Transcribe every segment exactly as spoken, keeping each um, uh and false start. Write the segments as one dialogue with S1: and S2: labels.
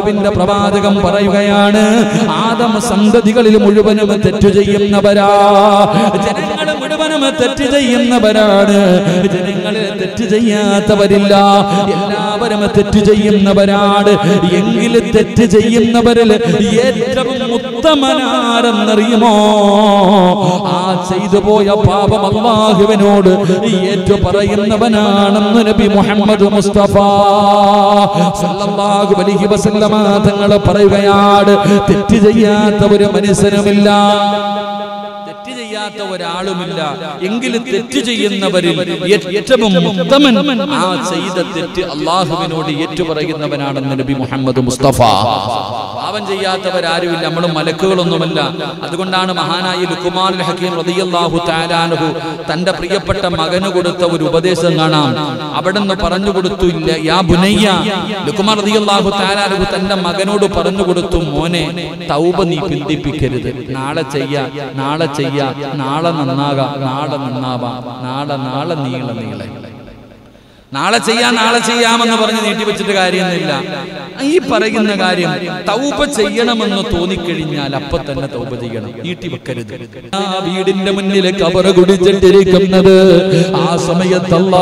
S1: റബ്ബിന്റെ പ്രവാചകം പറയുകയാണ്, ആദം സന്തതികളിൽ മുഴുവനും തെറ്റ് ചെയ്യുന്നവരാ, ജനങ്ങൾ മുഴുവനും തെറ്റ് ചെയ്യുന്നവരാണ്, ജനങ്ങളിൽ തെറ്റ് ചെയ്യാത്തവരില്ല, എല്ലാവരും തെറ്റ് ചെയ്യുന്നവരാണ്. എങ്കിൽ തെറ്റ് ചെയ്യുന്നവരിൽ ഏറ്റവും ഉത്തമനാരെന്നറിയുമോ? ആ ചെയ്തു പോയ പാപം അല്ലാഹുവിനോട് ഏറ്റു പറയുന്നവനാണെന്ന് നബി മുഹമ്മദ് മുസ്തഫ സല്ലല്ലാഹു അലൈഹി വസല്ലമ തങ്ങൾ പറയുകയാണ്. തെറ്റ് ചെയ്യാത്ത ഒരു മനുഷ്യനുമില്ല, തെറ്റ് ചെയ്യാത്ത ഒരാളുമില്ല. എങ്കിലും തെറ്റ് ചെയ്യുന്നവരിൽ ഏറ്റവും ഉത്തമൻ ആ ചെയ്ത തെറ്റ് അല്ലാഹുവിനോട് ഏറ്റുപറയുന്നവനാണെന്ന് നബി മുഹമ്മദ് മുസ്തഫ. പാപം ചെയ്യാത്തവരാരുമില്ല, നമ്മളും മലക്കുകളൊന്നുമല്ല. അതുകൊണ്ടാണ് മഹാനായ ലുഖ്മാനുൽ ഹകീം റളിയല്ലാഹു തആല അൻഹു തന്റെ പ്രിയപ്പെട്ട മകന് കൊടുത്ത ഒരു ഉപദേശം കാണാം. അവിടുന്ന് പറഞ്ഞു കൊടുത്തു, ഇല്ല യാ ബുനയ്യ, ലുഖ്മാൻ റളിയല്ലാഹു തആല അൻഹു തന്റെ മകനോട് പറഞ്ഞു കൊടുത്തു, മോനെ തൗബ നീ പിന്തിപ്പിക്കരുത്, നാളെ ചെയ്യാ നാളെ ചെയ്യാ നാളെ നന്നാകാ നാളെ നന്നാവാ നാളെ നാളെ നീള നീളെ നാളെ ചെയ്യാം നാളെ ചെയ്യാമെന്ന് പറഞ്ഞ് നീട്ടിവെച്ചിട്ട് കാര്യമൊന്നുമില്ല. ഈ പറയുന്ന കാര്യം തൗബ ചെയ്യണമെന്ന് തോന്നിക്കഴിഞ്ഞാൽ അപ്പൊ തന്നെ തൗബ ചെയ്യണം, നീട്ടിവെക്കരുത്. ആ വീടിന്റെ മുന്നിൽ കബർ കുടിച്ചിട്ടിരിക്കുന്നത് ആ സമയത്തല്ലാ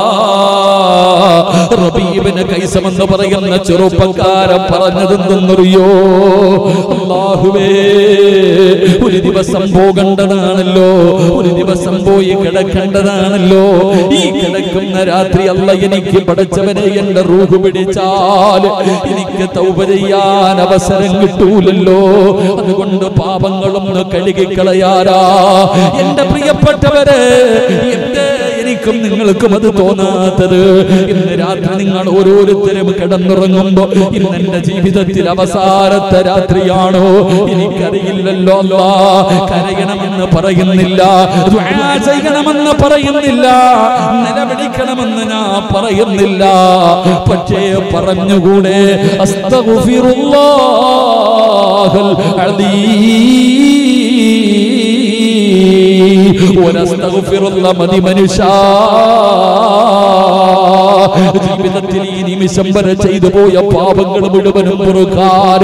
S1: റബീബിന് കൈസമെന്ന് പറയുന്ന ചെറുപ്പക്കാരൻ പറഞ്ഞതെന്തെന്നറിയോ? അല്ലാഹുവേ, ഒരു ദിവസം പോകേണ്ടതാണല്ലോ, ഒരു ദിവസം പോയി കിടക്കേണ്ടതാണല്ലോ. ഈ കിടക്കുന്ന രാത്രി അല്ല എനിക്ക് പടച്ചവനെ എന്റെ റൂഹ് പിടിച്ചാൽ എനിക്ക് തൗബ ചെയ്യാൻ അവസരം കിട്ടൂലല്ലോ. അതുകൊണ്ട് പാപങ്ങളൊന്ന് കഴുകിക്കളയാരാ എന്റെ പ്രിയപ്പെട്ടവരെ. എന്റെ എനിക്കും നിങ്ങൾക്കും അത് തോന്നാത്തത്, ഇന്ന് രാത്രി നിങ്ങൾ ഓരോരുത്തരും കിടന്നുറങ്ങുമ്പോ ഇന്ന് എന്റെ ജീവിതത്തിൽ അവസാനത്തെ രാത്രിയാണോ എനിക്കറിയില്ലല്ലോ. അല്ലാ, കരയണമെന്ന് പറയുന്നില്ല, ദുആ ചെയ്യണമെന്ന് പറയുന്നില്ല, നിലവിളിക്കണമെന്ന് ഞാൻ പറയുന്നില്ല. പക്ഷേ പറഞ്ഞുകൂടെ അസ്തഗ്ഫിറുല്ലാഹൽ അദീം വനസ്തഗ്ഫിറുല്ലാഹ മതി മനുഷ്യ. ജീവിതത്തിൽ ഈ നിമിഷം വരെ ചെയ്തു പോയ പാപങ്ങൾ മുഴുവനും പൊറുക്കാൻ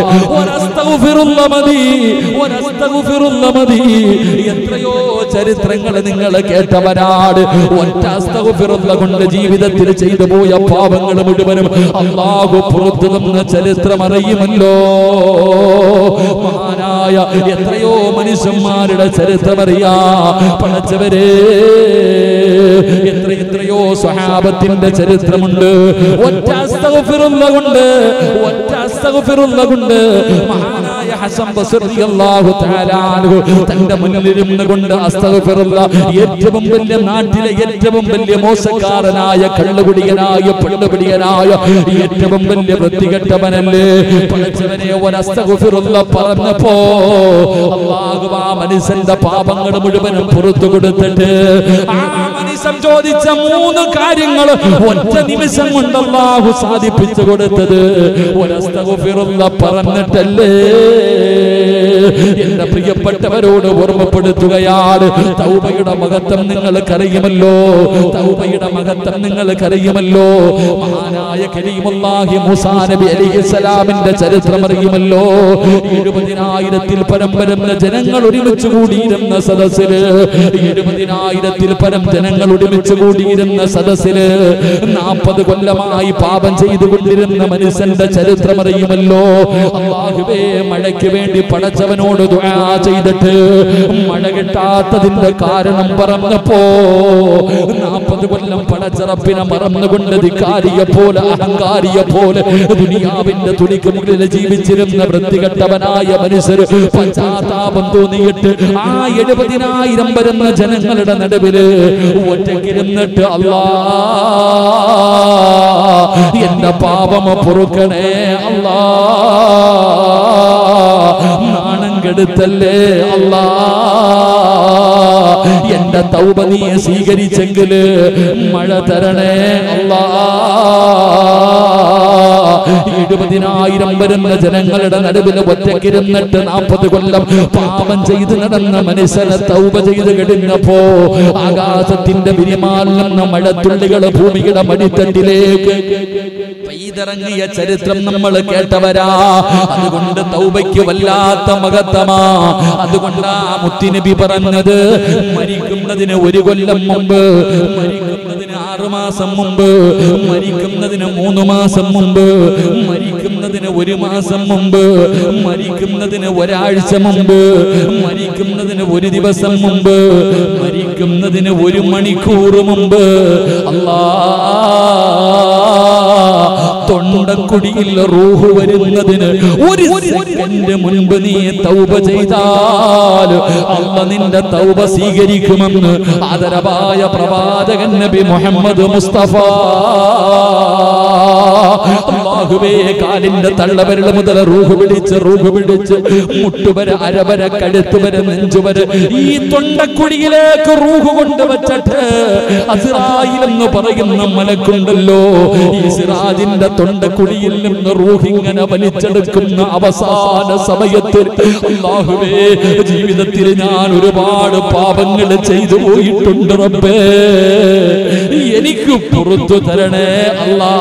S1: എത്രയോ ചരിത്രങ്ങൾ നിങ്ങൾ കേട്ടവരാണ്. ഒറ്റ അസ്തഗ്ഫിറുല്ലാഹ് കൊണ്ട് ജീവിതത്തിൽ ചെയ്തു പോയ പാപങ്ങൾ മുഴുവനും അല്ലാഹു പുറത്തു തന്ന ചരിത്രം അറിയുമല്ലോ. മഹാനായ എത്രയോ മനുഷ്യന്മാരുടെ ചരിത്രം അറിയാ. പടച്ചവരെ, എത്ര എത്രയോ സ്വഹാബത്തിന്റെ ചരിത്രമുണ്ട്. ഒറ്റ അസ്തഗ്ഫിറുല്ലാഹ് കൊണ്ട് ഒറ്റ അസ്തഗ്ഫിറുല്ലാഹ് കൊണ്ട് മഹാനായ ഹസൻ ബസ്രി റളിയല്ലാഹു തആല അൻഹു തന്റെ മുന്നിലിരുന്ന് കൊണ്ട് അസ്തഗ്ഫിറുല്ലാഹ്, ഏറ്റവും വലിയ നാട്ടിലെ ഏറ്റവും വലിയ മോശക്കാരനായ കള്ളുകുടിയനായ പെണ്ണുപിടിയനായ ഏറ്റവും വലിയ വൃത്തികെട്ടവനല്ലേ പടച്ചവനെ ഒരു അസ്തഗ്ഫിറുല്ലാഹ് പറഞ്ഞപ്പോ അല്ലാഹു ആ മനുഷ്യന്റെ പാപങ്ങൾ മുഴുവനും പുറത്തു കൊടുത്തിട്ട് ആ മനുഷ്യൻ ചോദിച്ച മൂന്ന് കാര്യങ്ങൾ ഒറ്റ നിമിഷം കൊണ്ട് അല്ലാഹു സാധിപ്പിച്ചു കൊടുത്തത് ഒരു അസ്തഗ്ഫിറുല്ലാഹ് പറഞ്ഞിട്ടല്ലേ. എന്റെ പ്രിയപ്പെട്ടവരോട് ഓർമ്മപ്പെടുത്തുകയാണ്, തൗബയുടെ മഹത്വം നിങ്ങൾക്കറിയുമല്ലോ, തൗബയുടെ മഹത്വം നിങ്ങൾക്കറിയുമല്ലോ. മഹാനായ കലീമുല്ലാഹി മൂസാ നബി അലൈഹിസ്സലാമിന്റെ ചരിത്രം അറിയുമല്ലോ. എഴുപതിനായിരത്തിൽ പരം വരുന്ന ജനങ്ങൾ ഒരുമിച്ച് കൂടിയിരുന്ന സദസ്സില് എഴുപതിനായിരത്തിൽ പരം ജനങ്ങൾ ഒരുമിച്ച് കൂടിയിരുന്ന സദസ്സില് നാൽപ്പത് കൊല്ലമായി പാപം ചെയ്തുകൊണ്ടിരുന്ന മനുഷ്യന്റെ ചരിത്രം അറിയുമല്ലോ. അല്ലാഹുവേ, മഴയ്ക്ക് വേണ്ടി പടച്ചവനോട് ദുആ ചെയ്തിട്ട് മഴ കിട്ടാത്തതിന്റെ കാരണം പറഞ്ഞപ്പോ നാൽപ്പത് കൊല്ലം പടച്ചറപ്പിനെ മറന്നുകൊണ്ട് ധിക്കാരിയെ പോലെ അഹങ്കാരിയെ പോലെ ദുനിയാവിന്റെ തുണിക്ക് മുകളിൽ ജീവിച്ചിരുന്ന വൃത്തികെട്ടവനായ മനുഷ്യർ പശ്ചാത്താപം തോന്നിയിട്ട് ആ എഴുപതിനായിരം വരുന്ന ജനങ്ങളുടെ നടുവില് ഒറ്റക്കിരുന്നിട്ട് അല്ലാ എന്റെ പാപം പൊറുക്കണേ അല്ലാ, നാണം കെടുത്തല്ലേ അല്ലാ, എന്റെ തൗബ നീ സ്വീകരിച്ചെങ്കില് മഴ തരണേ അല്ലാ, എഴുപതിനായിരം വരുന്ന ജനങ്ങളുടെ നടുവിൽ ഒറ്റക്കിരുന്നിട്ട് നാൽപ്പത് കൊല്ലം പാപം ചെയ്ത് നടന്ന മനുഷ്യനെ തൗബ ചെയ്ത് കിടന്നപ്പോ ആകാശത്തിന്റെ വിരിമാൽ നിന്ന് മഴത്തുള്ളികൾ ഭൂമിയുടെ മടിത്തട്ടിലേക്ക് പെയ്തിറങ്ങിയ ചരിത്രം നമ്മൾ കേട്ടവരാ. അതുകൊണ്ട് തൗബയ്ക്ക് വല്ലാത്ത മഹത്വമാ. അതുകൊണ്ടാ മുത്തുനബി പറഞ്ഞത് മരിക്കുന്നതിന് ഒരു കൊല്ലം മുമ്പ്, മരിക്കുന്നതിന് ആറു മാസം മുമ്പ്, മരിക്കുന്നതിന് മൂന്ന് മാസം മുമ്പ്, മരിക്കുന്നതിന് ഒരു മാസം മുമ്പ്, മരിക്കുന്നതിന് ഒരാഴ്ച മുമ്പ്, മരിക്കുന്നതിന് ഒരു ദിവസം മുമ്പ്, മരിക്കുന്നതിന് ഒരു മണിക്കൂർ മുമ്പ് അല്ലാ തൊണ്ടക്കുടിയിൽ റൂഹ് വരുന്നതിന് ഒരു സെക്കൻഡ് മുൻപ് നീ തൗബ ചെയ്താൽ അല്ലാഹ് നിന്റെ തൗബ സ്വീകരിക്കുമെന്ന് ആദരവായ പ്രവാചകൻ നബി മുഹമ്മദ് മുസ്തഫ. അല്ലാഹുവേ, കാലിന്റെ തള്ളവിരൽ മുതൽ റൂഹ് പിടിച്ച് റൂഹ് പിടിച്ച് മുട്ടുവരെ അരവരെ കഴുത്തുവരെ നെഞ്ചുവരെ ഈ തൊണ്ടക്കുടിയിലേക്ക് റൂഹ് കൊണ്ടുവച്ചിട്ട് അസ്റായിൽ എന്ന് പറയുന്ന മലക്കുണ്ടല്ലോ, ഈ സിറാജിന്റെ തൊണ്ടക്കുടിയിൽ നിന്ന് റൂഹ് ഇങ്ങനെ വലിച്ചെടുക്കുന്ന അവസാന സമയത്തിൽ അല്ലാഹുവേ, ജീവിതത്തിൽ ഞാൻ ഒരുപാട് പാപങ്ങൾ ചെയ്തു പോയിട്ടുണ്ട് റബ്ബേ, എനിക്ക് പുറത്തു തരണേ അല്ലാ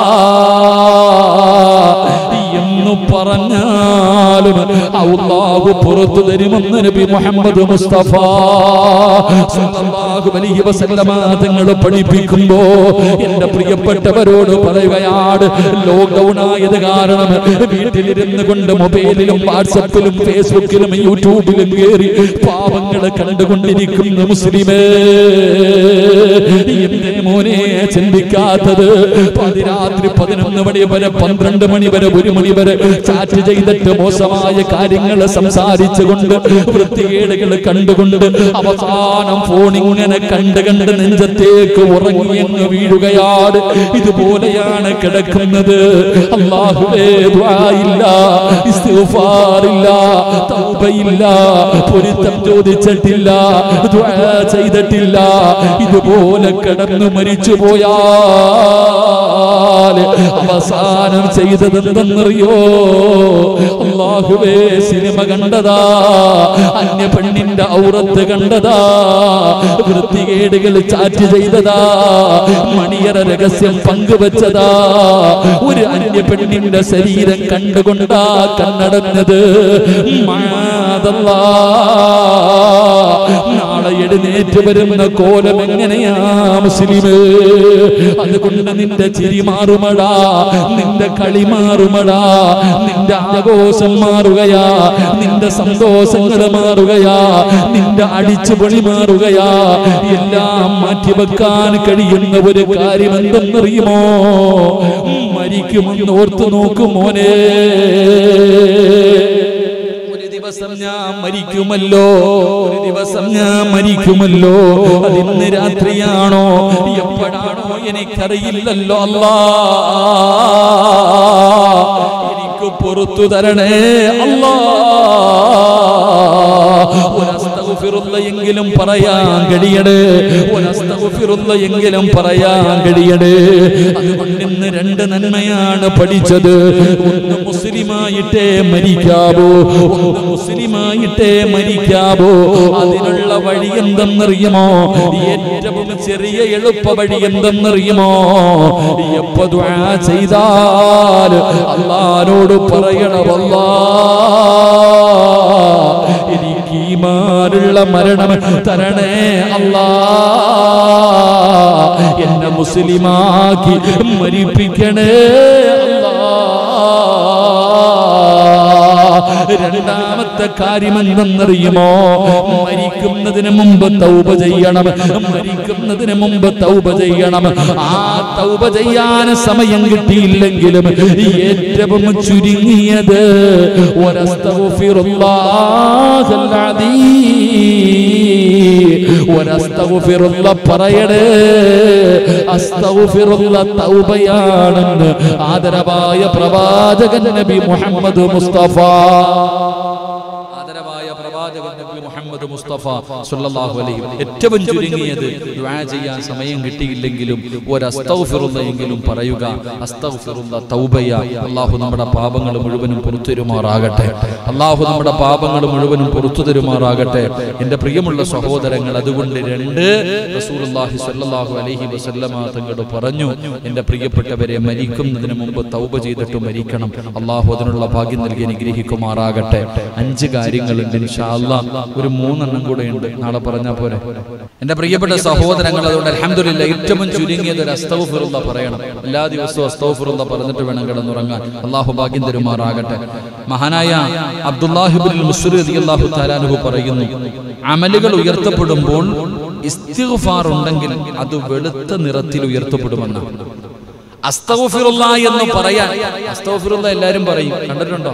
S1: എന്ന് പറഞ്ഞാലും അല്ലാഹു പുറത്തു തരുമെന്ന് നബി മുഹമ്മദ് മുസ്തഫ സല്ലല്ലാഹു അലൈഹി വസല്ലമ തങ്ങൾ പഠിപ്പിക്കുമ്പോ എന്റെ പ്രിയപ്പെട്ടവരോട് പറയുകയാണ്, ലോക്ക്ഡൗൺ ആയത് കാരണം വീട്ടിലിരുന്ന് കൊണ്ട് മൊബൈലിലും വാട്സപ്പിലും ഫേസ്ബുക്കിലും യൂട്യൂബിലും കയറി പാപങ്ങൾ കണ്ടുകൊണ്ടിരിക്കുന്ന മുസ്ലിമേ, എന്റെ മോനെ ചിന്തിക്കാത്തത് പതിരാത്രി പതിനൊന്ന് മണി വരെ പന്ത്രണ്ട് മണി വരെ ഒരു മണി വരെ ചാറ്റ് ചെയ്തിട്ട് മോശമായ കാര്യങ്ങൾ സംസാരിച്ചുകൊണ്ട് വൃത്തികേടുകൾ കണ്ടുകൊണ്ട് അവസാനം ഫോണിങ്ങനെ കണ്ട് കണ്ട് നെഞ്ചത്തേക്ക് ഉറങ്ങിയെന്ന് വീഴുകയാണ്. ഇതുപോലെയാണ് കിടക്കുന്നത്. അല്ലാഹുവേ, ദുആയില്ല, ഇസ്തിഗ്ഫാറില്ല, തൗബയില്ല, പൊരുത്തം ചോദിച്ചിട്ടില്ല, ദുആ ചെയ്തിട്ടില്ല. ഇതുപോലെ കിടന്നു മരിച്ചു പോയാൽ അവസാനം ചെയ്തതെന്തെന്നറിയോ? അല്ലാഹുവേ, സിനിമ കണ്ടതാ, അന്യ പെണ്ണിന്റെ ഔറത്ത് കണ്ടതാ, വൃത്തികേടുകൾ ചാറ്റ് ചെയ്തതാ, മണിയറ രഹസ്യം പങ്കുവച്ചതാ, ഒരു അന്യ പെണ്ണിന്റെ ശരീരം കണ്ടുകൊണ്ടാ കണ്ണടഞ്ഞത്. നാളെ എഴുന്നേറ്റ് വരുന്ന കോലം എങ്ങനെയാ മുസ്ലിമേ? അതുകൊണ്ട് നിന്റെ ചിരി മാറുമടാ, നിന്റെ കളി മാറുമടാ, നിന്റെ ആഘോഷം മാറുകയാ, നിന്റെ സന്തോഷങ്ങൾ മാറുകയാ, നിന്റെ അടിച്ചുപൊളി മാറുകയാ. എല്ലാം മാറ്റിവെക്കാൻ കഴിയുന്ന ഒരു കാര്യം എന്തെന്നറിയുമോ? മരിക്കുമെന്ന് ഓർത്തു നോക്കും മോനെ. ഒരു ദിവസം ഞാൻ മരിക്കുമല്ലോ, ഒരു ദിവസം ഞാൻ മരിക്കുമല്ലോ. അതിന്ന് രാത്രിയാണോ എപ്പോഴാണോ എനിക്കറിയില്ലല്ലോ. അല്ലാ, എനിക്ക് പുറത്തു തരണേ അല്ലാ. എങ്കിലും പറയാൻ കഴിയണേ, എങ്കിലും പറയാൻ കഴിയണേ. അതുകൊണ്ട് ഇന്ന് രണ്ട് നന്മയാണ് പഠിച്ചത്. ഒന്ന് മുസ്ലിമായിട്ടേ മരിക്കാവോ, ഒന്ന് മുസ്ലിമായിട്ടേ മരിക്കാവോ. അതിനുള്ള വഴി എന്തെന്നറിയുമോ? ഏറ്റവും ചെറിയ എളുപ്പ വഴി എന്തെന്നറിയുമോ? എപ്പോ ദുആ ചെയ്താൽ അല്ലാഹുവോട് പറയണം, അല്ലാഹ് എനിക്ക് ഈമാനുള്ള മരണം തരണേ അല്ലാ, എന്നെ മുസ്ലിമാക്കി മരിപ്പിക്കണേ അല്ലാ. രണ്ടാമത്തെ കാര്യം എന്തെന്നറിയുമോ? മരിക്കുന്നതിന് മുമ്പ് തൗബ ചെയ്യണം, മരിക്കുന്നതിന് മുമ്പ് തൗബ ചെയ്യണം. ആ തൗബ ചെയ്യാൻ സമയം കിട്ടിയില്ലെങ്കിലും ഏറ്റവും ചുരുങ്ങിയത് വറസ്തഗ്ഫിറുല്ലാഹൽ അദീം, വറസ്തഗ്ഫിറുല്ലാഹ് പറയണേ. അസ്തഗ്ഫിറുല്ലാഹ് തൗബയാണെന്ന് ആദരവായ പ്രവാചകൻ നബി മുഹമ്മദ് മുസ്തഫ, ആദരവായ പ്രവാചകൻ നബി മുഹമ്മദ് മുസ്തഫ മുസ്തഫ സ്വല്ലല്ലാഹു അലൈഹി ഏറ്റവും ചുരുങ്ങിയത് ദുആ ചെയ്യാൻ സമയം കിട്ടിയില്ലെങ്കിലും ഒരു അസ്തഗ്ഫിറുല്ലാഹെങ്കിലും പറയുക. അസ്തഗ്ഫിറുല്ലാഹ് തൗബയ. അല്ലാഹു നമ്മുടെ പാപങ്ങൾ മുഴുവനും പുറത്തു തരുമാറാകട്ടെ. അല്ലാഹു നമ്മുടെ പാപങ്ങൾ മുഴുവനും പുറത്തു തരുമാറാകട്ടെ. എൻ്റെ പ്രിയമുള്ള സഹോദരങ്ങൾ, അതുകൊണ്ട് രണ്ട് റസൂലുള്ളാഹി സ്വല്ലല്ലാഹു അലൈഹി വസല്ലമ തങ്ങൾ പറഞ്ഞു, എൻ്റെ പ്രിയപ്പെട്ടവരെ, മരിക്കുന്നതിന് മുമ്പ് തൗബ ചെയ്തിട്ട് മരിക്കണം. അല്ലാഹു അതിനുള്ള ഭാഗ്യം നൽകി അനുഗ്രഹിക്കുമാറാകട്ടെ. അഞ്ച് കാര്യങ്ങളുണ്ട്. ഇൻഷാ അല്ലാഹ് ഒരു മൂന്നെണ്ണം കൂടെ ഉണ്ട്, നാളെ പറഞ്ഞാൽ പോരെ. എൻ്റെ പ്രിയപ്പെട്ട സഹോദരങ്ങൾ, അതുകൊണ്ട് അൽഹംദുലില്ലാഹ് ഏറ്റവും ചുരുങ്ങിയത് ഒരു അസ്തഗ്ഫിറുല്ലാഹ് പറയണം. എല്ലാ ദിവസവും അസ്തഗ്ഫിറുല്ലാഹ് പറഞ്ഞിട്ട് വേണം കിടന്നുറങ്ങാൻ. അല്ലാഹു ഭാഗ്യം തരുമാറാകട്ടെ. മഹാനായ അബ്ദുല്ലാഹി ഇബ്നുൽ മുസ്രി റളിയല്ലാഹു തആല അൻഹു പറയുന്നു, അമലുകൾ ഉയർത്തപ്പെടുമ്പോൾ ഇസ്തിഗ്ഫാർ ഉണ്ടെങ്കിൽ അത് വെളുത്ത നിറത്തിൽ ഉയർത്തപ്പെടുമെന്ന്. അസ്തഗ്ഫിറുല്ലാഹ് എന്ന് പറയാൻ, അസ്തഗ്ഫിറുല്ലാഹ് എല്ലാവരും പറയും, കണ്ടിട്ടുണ്ടോ?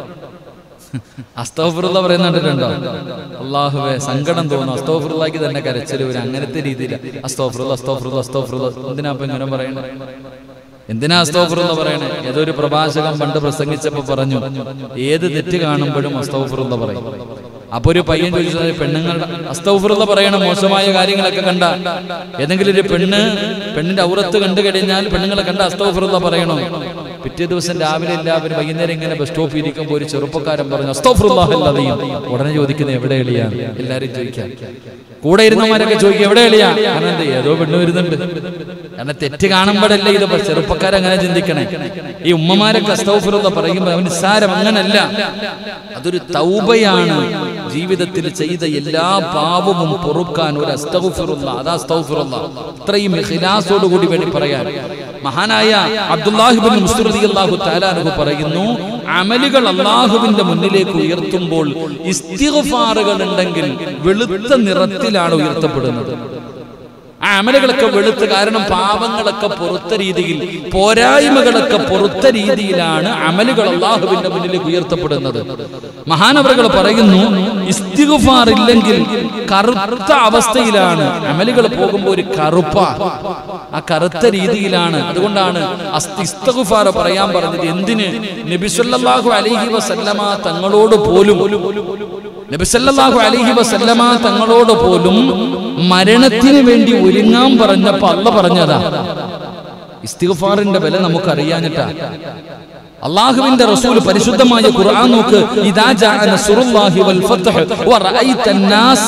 S1: അസ്തഗ്ഫിറുല്ലാഹ് പറയുന്ന കണ്ടിട്ടുണ്ടോ? അല്ലാഹുവേ, സങ്കടം തോന്നും. അസ്തഗ്ഫിറുല്ലാഹിക്ക് തന്നെ കരച്ചിൽ വരും. അങ്ങനത്തെ രീതിയിൽ അസ്തഗ്ഫിറുല്ലാഹ് അസ്തഗ്ഫിറുല്ലാഹ് അസ്തഗ്ഫിറുല്ലാഹ്. എന്തിനാ അപ്പൊ ഇങ്ങനെ പറയണേ? എന്തിനാ അസ്തഗ്ഫിറുല്ലാഹ് പറയണേ? ഏതൊരു പ്രഭാഷകൻ പണ്ട് പ്രസംഗിച്ചപ്പോ പറഞ്ഞു, ഏത് തെറ്റ് കാണുമ്പോഴും അസ്തഗ്ഫിറുല്ലാഹ് പറയും. അപ്പൊ ഒരു പയ്യൻ ചോദിച്ചത്, പെണ്ണുങ്ങളുടെ അസ്തഗ്ഫിറുല്ലാഹ് പറയണം മോശമായ കാര്യങ്ങളൊക്കെ കണ്ട. ഏതെങ്കിലും ഒരു പെണ്ണ് പെണ്ണിന്റെ ഔറത്ത് കണ്ടു കഴിഞ്ഞാൽ പെണ്ണുങ്ങളെ കണ്ട അസ്തഗ്ഫിറുല്ലാഹ് പറയണം. പിറ്റേ ദിവസം രാവിലെ എല്ലാവരും വൈകുന്നേരം ഇങ്ങനെ ബസ് സ്റ്റോപ്പിൽ ഇരിക്കുമ്പോൾ ഒരു ചെറുപ്പക്കാരൻ പറഞ്ഞു അസ്തഗ്ഫിറുല്ലാഹ് അല്ലദീം. ഉടനെ ചോദിക്കുന്നത് എവിടെ എളിയാണ്? എല്ലാവരും ചോദിക്കാം. കൂടെ ഇരുന്നവരൊക്കെ ചോദിക്കും എവിടെ എളിയാ? കാരണം എന്ത്, ഏതോ പെണ്ണ് വരുന്നുണ്ട്. കാരണം തെറ്റ് കാണുമ്പോഴല്ലേ ഇത്. ചെറുപ്പക്കാരങ്ങനെ ചിന്തിക്കണേ. ഈ ഉമ്മമാരൊക്കെ അസ്തഗ്ഫിറുല്ലാഹ് പറയുമ്പോൾ അവന് നിസ്സാരം അങ്ങനല്ല, അതൊരു തൗബയാണ്. ജീവിതത്തിൽ ചെയ്ത എല്ലാ പാപവും പൊറുക്കാൻ ഒരു അസ്തഗ്ഫിറുല്ലാഹ്, അതാ അസ്തഗ്ഫിറുല്ലാഹ്. ഇത്രയും ഇഖ്ലാസോട് കൂടി വേണ്ടി പറയാൻ. മഹാനായ അബ്ദുല്ലാഹി ഇബ്നു മുസ്രി റളിയല്ലാഹു തആല അൻഹു പറയുന്നു, അമലുകൾ അല്ലാഹുവിന്റെ മുന്നിലേക്ക് ഉയർത്തുമ്പോൾ ഇസ്തിഗ്ഫാറുകൾ ഉണ്ടെങ്കിൽ വെളുത്ത നിറത്തിലാണ് ഉയർത്തപ്പെടുന്നത്. ആ അമലുകളൊക്കെ വെളുത്ത്, കാരണം പാപങ്ങളൊക്കെ പൊറുത്ത രീതിയിൽ, പോരായ്മകളൊക്കെ പൊറുത്ത രീതിയിലാണ് അമലുകൾ അല്ലാഹുവിന്റെ മുന്നിലേക്ക് ഉയർത്തപ്പെടുന്നത്. മഹാനവറുകൾ പറയുന്നു, ഇസ്തിഗ്ഫാർ ഇല്ലെങ്കിൽ കറുത്ത അവസ്ഥയിലാണ് അമലുകൾ പോകുമ്പോൾ ഒരു കറുപ്പ, ആ കറുത്ത രീതിയിലാണ്. അതുകൊണ്ടാണ് ഇസ്തിഗ്ഫാർ പറയാൻ പറഞ്ഞത്. എന്തിന്? നബി സല്ലല്ലാഹു അലൈഹി വസല്ലമ തങ്ങളോട് പോലും നബി സല്ലല്ലാഹു അലൈഹി വസല്ലമ തങ്ങളോട് പോലും മരണത്തിന് വേണ്ടി ഒരുങ്ങാൻ പറഞ്ഞപ്പോ അല്ലാഹ് പറഞ്ഞതാ. ഇസ്തിഗ്ഫാറിന്റെ വില നമുക്ക് അറിയാഞ്ഞിട്ടാ. അല്ലാഹുവിന്റെ റസൂൽ പരിശുദ്ധമായ ഖുർആൻ നോക്ക്, ഇദാ ജാഅ നസ്റുല്ലാഹി വൽ ഫത്ഹ് വറഅയ്ത നാസ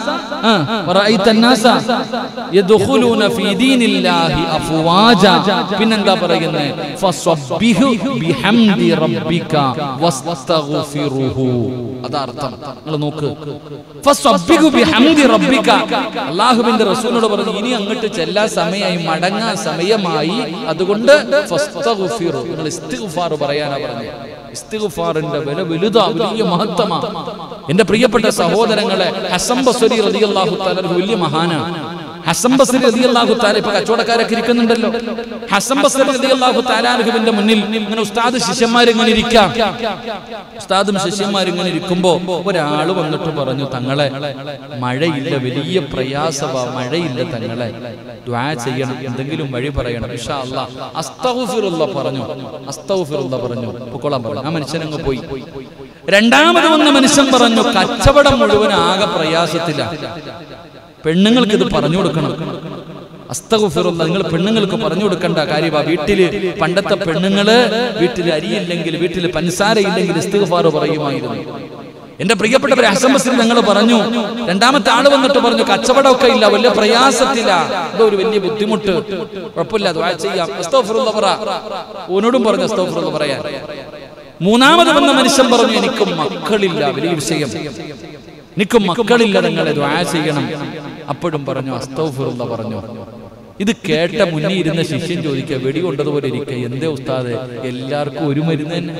S1: വറഅയ്ത നാസ യദ്ഖുലൂന ഫീ ദീനില്ലാഹി അഫ്വാജ. പിന്നെന്താ പറയുന്നത്? ഫസബ്ബിഹു ബിഹംദി റബ്ബിക വസ്തഗ്ഫിറുഹു. അതാർത്ഥം. നിങ്ങൾ നോക്ക്, ഫസബ്ബിഹു ബിഹംദി റബ്ബിക. അല്ലാഹുവിന്റെ റസൂലിനോട് പറഞ്ഞു, ഇനി അങ്ങോട്ട് ചെല്ലാൻ സമയമായി, മടങ്ങാൻ സമയമായി, അതുകൊണ്ട് ഫസ്തഗ്ഫിറു, നിങ്ങൾ ഇസ്തിഗ്ഫാർ പറയാനാ പറഞ്ഞു. ഇസ്തിഗ്ഫാറിന്റെ വില വലുതാ, വലിയ മഹത്വമാ. എന്റെ പ്രിയപ്പെട്ട സഹോദരങ്ങളെ, ഹസൻ ബസ്രി റളിയല്ലാഹു തആല വലിയ മഹാനാണ്. ഹസൻ ബസ്രി റളിയല്ലാഹു തആല ഇപ്പൊ കച്ചവടക്കാരൊക്കെ ഇരിക്കുന്നുണ്ടല്ലോ. ഹസൻ ബസ്രി റളിയല്ലാഹു തആല അൻഹുവിന്റെ മുന്നിൽ ഇങ്ങനെ ഉസ്താദ് ശിഷ്യന്മാർ ഇങ്ങനെ ഇരിക്കാം. ഉസ്താദും ശിഷ്യന്മാർ ഇങ്ങനെ ഇരിക്കുമ്പോ ഒരാള് വന്നിട്ട് പറഞ്ഞു, തങ്ങളെ മഴയില്ല, വലിയ പ്രയാസവാ, മഴയില്ല തങ്ങളെ, ദുആ ചെയ്യണം, എന്തെങ്കിലും വഴി പറയണം. ഇൻഷാ അല്ലാഹ് അസ്തഗ്ഫിറുല്ലാഹ് പറഞ്ഞു. അസ്തഗ്ഫിറുല്ലാഹ് പറഞ്ഞു, പൊക്കോളാൻ പറഞ്ഞു. ആ മനുഷ്യനങ്ങ് പോയി. രണ്ടാമത് വന്ന മനുഷ്യൻ പറഞ്ഞു, കച്ചവടം മുഴുവൻ ആകെ പ്രയാസത്തിലാണ്, പെണ്ണുങ്ങൾക്ക് ഇത് പറഞ്ഞു കൊടുക്കണം. അസ്തഗ്ഫിറുല്ലാഹ്, നിങ്ങൾ പെണ്ണുങ്ങൾക്ക് പറഞ്ഞു കൊടുക്കേണ്ട കാര്യമാ. വീട്ടില് പണ്ടത്തെ പെണ്ണുങ്ങള് വീട്ടിൽ അരിയില്ലെങ്കിൽ, വീട്ടിൽ പഞ്ചസാര ഇല്ലെങ്കിൽ ഇസ്തിഗ്ഫാർ പറയുമായിരുന്നു. എന്റെ പ്രിയപ്പെട്ടവരെ, ഹസൻ ബസ്രി ഞങ്ങൾ പറഞ്ഞു. രണ്ടാമത്തെ ആള് വന്നിട്ട് പറഞ്ഞു, കച്ചവടമൊക്കെ ഇല്ല, വലിയ പ്രയാസത്തില്ല, എന്തോ ഒരു വലിയ ബുദ്ധിമുട്ട്, കുഴപ്പമില്ല, ദുആ ചെയ്യാം, അസ്തഗ്ഫിറുല്ലാഹ് പറ. ഓനോടും പറഞ്ഞു അസ്തഗ്ഫിറുല്ലാഹ് പറയാൻ. മൂന്നാമത് വന്ന മനുഷ്യൻ പറഞ്ഞു, എനിക്കും മക്കളില്ല, വലിയ വിഷയം, എനിക്കും മക്കളില്ല, നിങ്ങളെ ദുആ ചെയ്യണം. അപ്പോഴും പറഞ്ഞു അസ്തഗ്ഫിറുല്ലാഹ് പറഞ്ഞു. ഇത് കേട്ട മുന്നിൽ ഇരുന്ന ശിഷ്യൻ ചോദിക്കുക, വെടികൊണ്ടതുപോലെ ഇരിക്കുക, എന്തേ ഉസ്താദേ, എല്ലാവർക്കും ഒരു മരുന്ന് തന്നെ,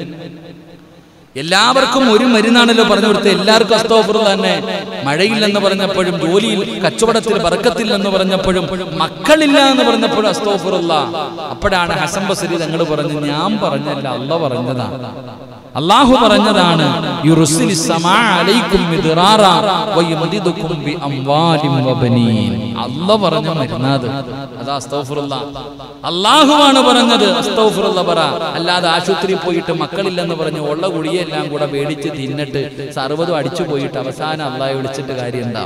S1: എല്ലാവർക്കും ഒരു മരുന്നാണല്ലോ പറഞ്ഞു കൊടുത്തത്, എല്ലാവർക്കും അസ്തഗ്ഫിറുല്ലാഹ് തന്നെ. മഴയില്ലെന്ന് പറഞ്ഞപ്പോഴും, ജോലിയിൽ കച്ചവടത്തിൽ ബർക്കത്തില്ലെന്ന് പറഞ്ഞപ്പോഴും, മക്കളില്ല എന്ന് പറഞ്ഞപ്പോഴും അസ്തഗ്ഫിറുല്ലാഹ്. അപ്പോഴാണ് ഹസൻ ബസ്രി തങ്ങൾ പറഞ്ഞു, ഞാൻ പറഞ്ഞല്ല, അല്ലാഹ് പറഞ്ഞതാ. അല്ലാഹു പറഞ്ഞതാണ് യുർസിലിസ് സമാ അലൈക്കും മിദ്റാറ വയംദിദുകും ബി അംവാലിൻ വബനീൻ. അല്ലാഹു പറഞ്ഞ മരുന്നാത് അതാ അസ്തഗ്ഫിറുല്ലാഹ്. അല്ലാഹുവാണ് പറഞ്ഞത് അസ്തഗ്ഫിറുല്ലാഹ് പറ. അല്ലാതെ ആശുപത്രിയിൽ പോയിട്ട് മക്കളില്ലെന്ന് പറഞ്ഞ് ഉള്ള ഗുളിയെല്ലാം കൂടെ മേടിച്ച് തിന്നിട്ട് സർവ്വതും അടിച്ചു പോയിട്ട് അവസാനം അല്ലാഹയെ വിളിച്ചിട്ട് കാര്യം എന്താ?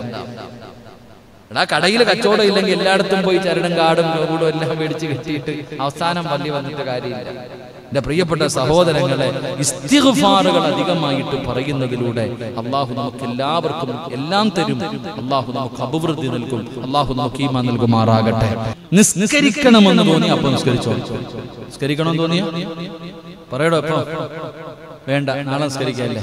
S1: എടാ കടയിൽ കച്ചവടം ഇല്ലെങ്കിൽ എല്ലായിടത്തും പോയി ചരടും കാടും കൂടും എല്ലാം മേടിച്ച് കിട്ടിയിട്ട് അവസാനം പള്ളി വന്നിട്ട് കാര്യമില്ല. എന്റെ പ്രിയപ്പെട്ട സഹോദരങ്ങളെ, ഇസ്തിഗ്ഫാറുകൾ അധികമായിട്ട് പറയുന്നതിലൂടെ അള്ളാഹു നമുക്ക് എല്ലാവർക്കും എല്ലാം തരും. അള്ളാഹു നമുക്ക് അഭിവൃദ്ധി നൽകും. അള്ളാഹു നമുക്ക് ഈമാൻ നൽകുമാറാകട്ടെ. നിസ്കരിക്കണമെന്ന് തോന്നി അപ്പൊ നിസ്കരിച്ചോ. നിസ്കരിക്കണമെന്ന് തോന്നിയ പറയടോ എപ്പോ വേണ്ട, നാളെ നിസ്കരിക്കല്ലേ.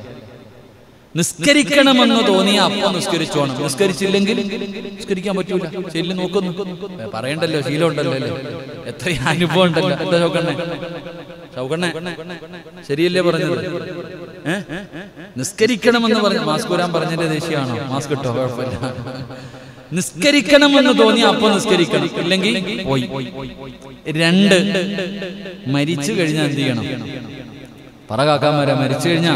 S1: നിസ്കരിക്കണമെന്ന് തോന്നിയ അപ്പൊ നിസ്കരിച്ചോണം. നിസ്കരിച്ചില്ലെങ്കിൽ നിസ്കരിക്കാൻ പറ്റൂല. ശരി നോക്കുന്നു പറയണ്ടല്ലോ, ശീലം ഉണ്ടല്ലോ അല്ലേ, എത്രയും അനുഭവം ഉണ്ടല്ലോ. എന്താ ചോക്കണ്ണേ ചൗക്കണ്ണേ ശരിയല്ലേ പറഞ്ഞത്? ഏഹ് നിസ്കരിക്കണമെന്ന് പറഞ്ഞു മാസ്ക് വരാൻ പറഞ്ഞതിന്റെ ദേഷ്യമാണോ? മാസ്ക് ഇട്ടോ, കുഴപ്പമില്ല. നിസ്കരിക്കണമെന്ന് തോന്നിയ അപ്പൊ നിസ്കരിക്കണം, ഇല്ലെങ്കിൽ പോയി. രണ്ട്, മരിച്ചു കഴിഞ്ഞാൽ എന്ത് ചെയ്യണം? പറ കാക്കാമാരാ, മരിച്ചു കഴിഞ്ഞാ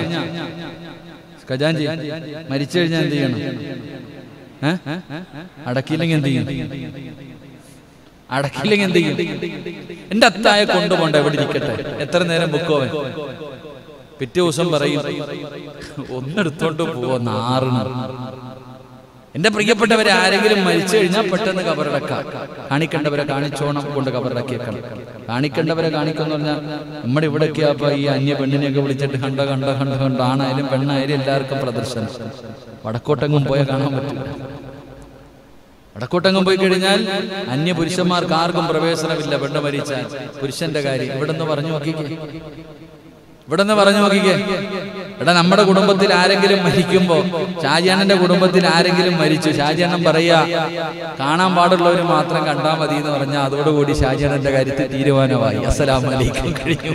S1: ഖജാൻജി മരിച്ചു കഴിഞ്ഞാൽ എന്ത് ചെയ്യണം? ഏഹ് അടക്കിയില്ലെങ്കിൽ എന്ത് ചെയ്യും? അടക്കിയില്ലെങ്കിൽ എന്ത് ചെയ്യും? എന്റെ അത്തായെ കൊണ്ടുപോണ്ട, എവിടെ ഇരിക്കട്ടെ, എത്ര നേരം ബുക്കോവൻ. പിറ്റേ ദിവസം പറയും ഒന്നെടുത്തോണ്ട് പോവോ നാറിന്. എന്റെ പ്രിയപ്പെട്ടവരെ, ആരെങ്കിലും മരിച്ചു കഴിഞ്ഞാൽ പെട്ടെന്ന് കബറടക്കാം. കാണിക്കേണ്ടവരെ കാണിച്ചോണം കൊണ്ട് കബറടക്കിയേക്കണം. കാണിക്കേണ്ടവരെ കാണിക്കുന്ന പറഞ്ഞാൽ നമ്മുടെ ഇവിടെയൊക്കെ അപ്പൊ ഈ അന്യ പെണ്ണിനെയൊക്കെ വിളിച്ചിട്ട് കണ്ട കണ്ട കണ്ട കണ്ട ആണായാലും പെണ്ണായാലും എല്ലാവർക്കും പ്രദർശനം. വടക്കോട്ടെങ്ങും പോയാൽ കാണാൻ പറ്റില്ല. വടക്കോട്ടെങ്ങും പോയി കഴിഞ്ഞാൽ അന്യ പുരുഷന്മാർക്ക് ആർക്കും പ്രവേശനമില്ല. പെണ്ണ് മരിച്ചാൽ പുരുഷന്റെ കാര്യം ഇവിടെ നിന്ന് പറഞ്ഞു നോക്കിക്കേ, ഇവിടെ നിന്ന് പറഞ്ഞു നോക്കിക്കേ. എടാ, നമ്മുടെ കുടുംബത്തിൽ ആരെങ്കിലും മരിക്കുമ്പോ, ഷാജിയാനന്റെ കുടുംബത്തിൽ ആരെങ്കിലും മരിച്ചു, ഷാജിയാനൻ പറയാ കാണാൻ പാടുള്ളവർ മാത്രം കണ്ടാ മതി എന്ന് പറഞ്ഞാൽ അതോടുകൂടി ഷാജിയാനന്റെ കാര്യത്തിൽ തീരുമാനമായി. അസ്സലാമു അലൈക്കും കഴിഞ്ഞു.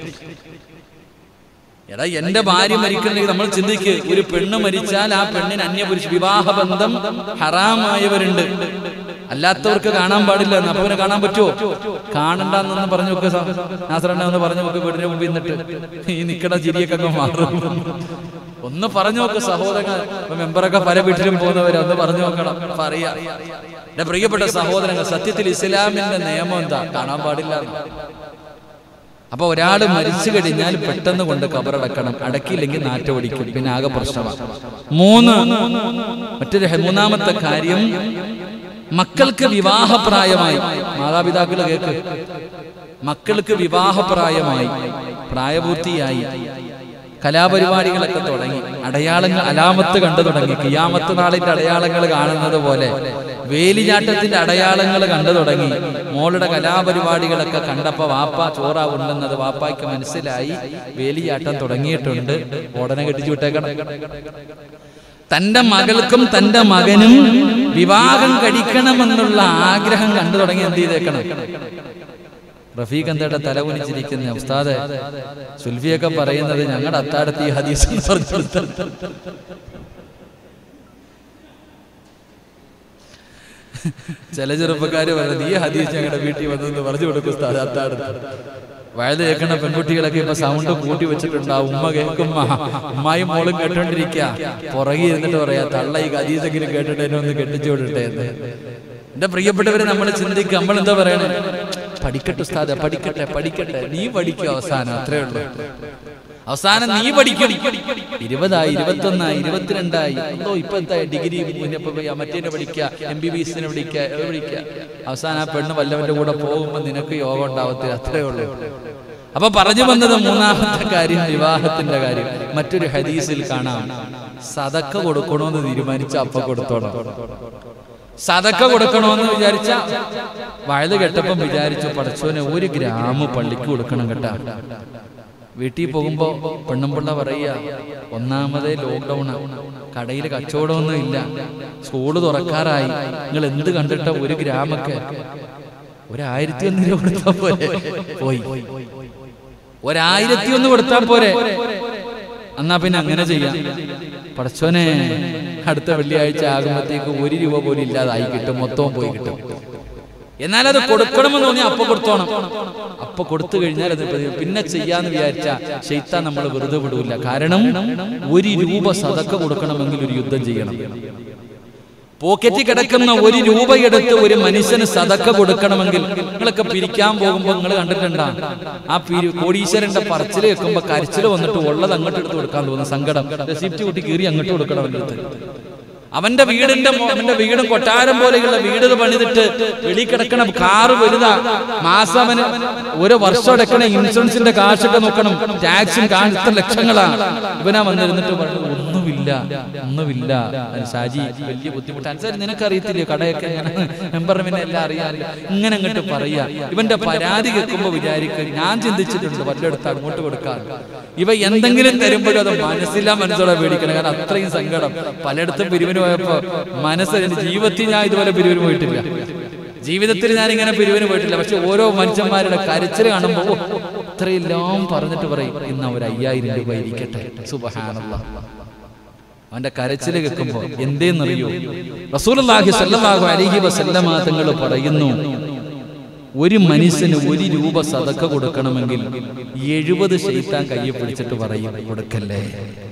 S1: എടാ, എന്റെ ഭാര്യ മരിക്കണമെങ്കിൽ നമ്മൾ ചിന്തിക്ക്, ഒരു പെണ്ണ് മരിച്ചാൽ ആ പെണ്ണിന് അന്യപുരുഷ വിവാഹബന്ധം ഹറാമായവരുണ്ട്, അല്ലാത്തവർക്ക് കാണാൻ പാടില്ല. അപ്പൊ അവനെ കാണാൻ പറ്റുമോ? കാണണ്ടെന്നൊന്ന് പറഞ്ഞു നോക്ക് നാസറണ്ണ, ഒന്ന് പറഞ്ഞു നോക്ക്. വീടിന്റെ മുമ്പിൽ നിന്നിട്ട് ഈ നിക്കട ചിരിയൊക്കെ മാറും. ഒന്ന് പറഞ്ഞു നോക്ക് സഹോദരങ്ങൾ. മെമ്പറൊക്കെ പല വീട്ടിലും പോകുന്നവരെ ഒന്ന് പറഞ്ഞു നോക്കണം. പറയാ എന്റെ പ്രിയപ്പെട്ട സഹോദരങ്ങൾ, സത്യത്തിൽ ഇസ്ലാമിന്റെ നിയമം എന്താ? കാണാൻ പാടില്ല. അപ്പൊ ഒരാള് മരിച്ചു കഴിഞ്ഞാൽ പെട്ടെന്ന് കൊണ്ട് കബറടക്കണം. അടക്കിയില്ലെങ്കിൽ നാറ്റോടിക്കും, പിന്നെ ആകെ പ്രശ്നമാണ്. മൂന്ന്, മറ്റൊരു മൂന്നാമത്തെ കാര്യം, മക്കൾക്ക് വിവാഹപ്രായമായി, മാതാപിതാക്കള് കേക്ക്, മക്കൾക്ക് വിവാഹപ്രായമായി, പ്രായപൂർത്തിയായി, കലാപരിപാടികളൊക്കെ തുടങ്ങി, അടയാളങ്ങൾ അലാമത്ത് കണ്ടു തുടങ്ങി. ഖിയാമത്ത് നാളിന്റെ അടയാളങ്ങൾ കാണുന്നത് പോലെ വേലിചാട്ടത്തിന്റെ അടയാളങ്ങൾ കണ്ടു തുടങ്ങി. മോളുടെ കലാപരിപാടികളൊക്കെ കണ്ടപ്പോ വാപ്പ ചോറ ഉണ്ടെന്നത് വാപ്പായ്ക്ക് മനസ്സിലായി. വേലിചാട്ടം തുടങ്ങിയിട്ടുണ്ട്, ഉടനെ കെട്ടിച്ചു വിട്ടേക്കണം. തന്റെ മകൾക്കും തന്റെ മകനും വിവാഹം കഴിക്കണമെന്നുള്ള ആഗ്രഹം കണ്ടു തുടങ്ങി. എന്ത് ചെയ്തേക്കണം? റഫീഖ് എന്തേടെ തലകുനിച്ചിരിക്കുന്ന ഉസ്താദ് സുൽഫിയൊക്കെ പറയുന്നത് ഞങ്ങളുടെ അത്താടത്ത് ഈ ഹദീസ് ചില ചെറുപ്പക്കാര് പറയുന്നത് ഈ ഹദീസ് ഞങ്ങളുടെ വീട്ടിൽ വന്നെന്ന് പറഞ്ഞു കൊടുക്കും ഉസ്താദ്. അത്താടത്ത് വയത് കേൾക്കണ പെൺകുട്ടികളൊക്കെ ഇപ്പൊ സൗണ്ട് കൂട്ടി വെച്ചിട്ടുണ്ടാവും. ഉമ്മ കേൾക്കുമ്പ ഉമ്മായും മോളും കേട്ടോണ്ടിരിക്കുക, പുറകെ ഇരുന്നിട്ട് പറയാ തള്ള ഈ ഹദീസെങ്കിലും കേട്ടിട്ട് എന്നെ ഒന്ന് കെട്ടിച്ചു വിടട്ടെ എന്ന്. എന്റെ പ്രിയപ്പെട്ടവരെ, നമ്മൾ ചിന്തിക്കുക, നമ്മൾ എന്താ പറയണേ? പഠിക്കട്ടെ ഉസ്താദ്, പഠിക്കട്ടെ പഠിക്കട്ടെ. നീ പഠിക്കും അവസാനം, അത്രേ ഉള്ളൂ. അവസാനം നീ പഠിക്കും. ഇരുപതായി, ഇരുപത്തൊന്നായി, ഇരുപത്തിരണ്ടായി, എന്തോ ഇപ്പൊ എന്തായി ഡിഗ്രി മറ്റേനെ പഠിക്കുക, എം ബി ബി എസിനെ പഠിക്കുക, പഠിക്കുക. അവസാനം ആ പെണ്ണ് വല്ലവന്റെ കൂടെ പോകുമ്പോ നിനക്ക് യോഗം ഉണ്ടാവത്തില്ല, അത്രേ ഉള്ളൂ. അപ്പൊ പറഞ്ഞു വന്നത് മൂന്നാമത്തെ കാര്യം വിവാഹത്തിന്റെ കാര്യം. മറ്റൊരു ഹദീസിൽ കാണാം, സദക്ക കൊടുക്കണമെന്ന് തീരുമാനിച്ച അപ്പ കൊടുത്തോണം. സദക്ക കൊടുക്കണമെന്ന് വിചാരിച്ച വയത് കെട്ടപ്പം വിചാരിച്ചു പടച്ചോനെ ഒരു ഗ്രാമ് പള്ളിക്ക് കൊടുക്കണം കേട്ടാ. വീട്ടിൽ പോകുമ്പോ പെണ്ണുമ്പിള്ള പറയുക, ഒന്നാമതേ ലോക്ക്ഡൌൺ, കടയിൽ കച്ചവടമൊന്നും ഇല്ല, സ്കൂള് തുറക്കാറായി, നിങ്ങൾ എന്ത് കണ്ടിട്ട ഒരു ഗ്രാമൊക്കെ ഒരായിരത്തി ഒന്ന് രൂപ കൊടുത്താൽ പോരെ? പോയി ഒരായിരത്തി ഒന്ന് കൊടുത്താൽ പോരെ? എന്നാ പിന്നെ അങ്ങനെ ചെയ്യാം. പടച്ചോനെ അടുത്ത വെള്ളിയാഴ്ച ആകുമ്പോഴത്തേക്ക് ഒരു രൂപ പോലും ഇല്ലാതായി കിട്ടും, മൊത്തവും പോയി കിട്ടും. എന്നാൽ അത് കൊടുക്കണമെന്ന് തോന്നി അപ്പൊ കൊടുത്തോണം. അപ്പൊ കൊടുത്തു കഴിഞ്ഞാൽ അത് പിന്നെ ചെയ്യാന്ന് വിചാരിച്ച ശൈത്താൻ നമ്മൾ വെറുതെ വിടൂല. കാരണം ഒരു രൂപ സദക്ക കൊടുക്കണമെങ്കിൽ ഒരു യുദ്ധം ചെയ്യണം. പോക്കറ്റിൽ കിടക്കുന്ന ഒരു രൂപയെടുത്ത് ഒരു മനുഷ്യന് സദക്ക കൊടുക്കണമെങ്കിൽ നിങ്ങളൊക്കെ പിരിക്കാൻ പോകുമ്പോ നിങ്ങൾ കണ്ടിട്ടുണ്ടാ ആ പിരി കോടീശ്വരന്റെ പറച്ചില് വെക്കുമ്പോ കരച്ചില് വന്നിട്ട് ഉള്ളത് അങ്ങോട്ട് എടുത്ത് കൊടുക്കാൻ തോന്നുന്നു. സങ്കടം റെസിപ്റ്റ് കൂട്ടി കീറി അങ്ങോട്ട് കൊടുക്കണം. അവന്റെ അടുത്ത് അവന്റെ വീടിന്റെ അവന്റെ വീടും കൊട്ടാരം പോലെയുള്ള വീട് പണിതിട്ട് വെളി കിടക്കണം. കാറ് വലുതാ, മാസം അവന് ഒരു വർഷം അടക്കണ ഇൻഷുറൻസിന്റെ കാശൊക്കെ നോക്കണം, ടാക്സും കാണിച്ച ലക്ഷങ്ങളാണ്. ഇവനാ വന്നിരുന്നിട്ട് പറഞ്ഞു ഒന്നുമില്ല ഒന്നുമില്ല ഷാജി, വലിയ ബുദ്ധിമുട്ട്. അനുസരിച്ച് നിനക്കറിയത്തില്ലേ കടയൊക്കെ മെമ്പർ പിന്നെ എല്ലാം അറിയാറില്ല. ഇങ്ങനെ അങ്ങോട്ട് പറയാ. ഇവന്റെ പരാതി കേൾക്കുമ്പോ വിചാരിക്കുക ഞാൻ ചിന്തിച്ചിട്ടുണ്ട് വല്ലയിടത്ത് അങ്ങോട്ട് കൊടുക്കാൻ. ഇവ എന്തെങ്കിലും തരുമ്പോഴും അത് മനസ്സില്ലാ മനസ്സോടെ പേടിക്കണം. കാരണം അത്രയും സങ്കടം. പലയിടത്തും പിരിവിന് പോയപ്പോ മനസ്സ് ജീവിതത്തിൽ ഞാൻ ഇതുപോലെ പിരിവിന് പോയിട്ടില്ല. ജീവിതത്തിൽ ഞാൻ ഇങ്ങനെ പിരിവിന് പോയിട്ടില്ല. പക്ഷെ ഓരോ മനുഷ്യന്മാരുടെ കരച്ചിൽ കാണുമ്പോ ഇത്രയെല്ലാം പറഞ്ഞിട്ട് പറയും ഇന്ന് ഒരു അയ്യായിരം രൂപ ഇരിക്കട്ടെ. സുബ്ഹാനല്ലാഹ്. അവന്റെ കരച്ചിൽ കേൾക്കുമ്പോ എന്തേന്നറിയോ, റസൂലുള്ളാഹി സ്വല്ലല്ലാഹു അലൈഹി വസല്ലമ തങ്ങൾ പറയുന്നു, ഒരു മനുഷ്യന് ഒരു രൂപ സദക്ക കൊടുക്കണമെങ്കിൽ എഴുപത് ശൈത്താൻ കയ്യെ പിടിച്ചിട്ട് പറയും കൊടുക്കല്ലേ.